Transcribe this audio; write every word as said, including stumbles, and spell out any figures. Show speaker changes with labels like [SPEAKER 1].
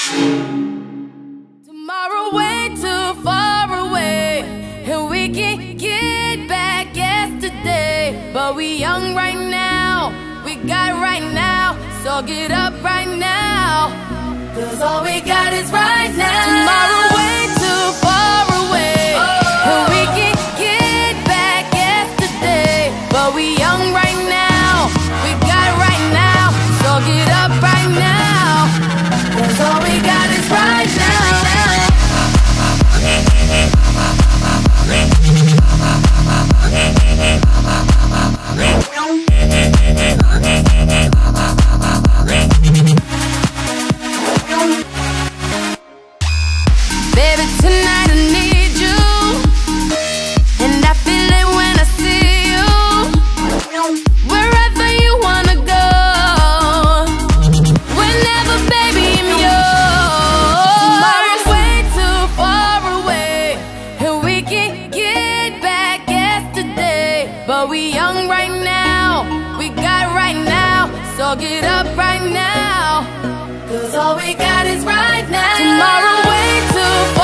[SPEAKER 1] Tomorrow way too far away, and we can get back yesterday. But we young right now, we got right now, so get up right now, 'cause all we got is right now. Tomorrow way too far away, and we can get back yesterday. But we young right now, we got right now, so get up right now, 'cause all we got is right now. Baby, tonight I need you, and I feel it when I see you. Wherever you wanna go, whenever, baby, I'm yours. Tomorrow's way too far away, and we can get back yesterday. But we young right now, we got right now, so get up right now, 'cause all we got is right now. Tomorrow way too far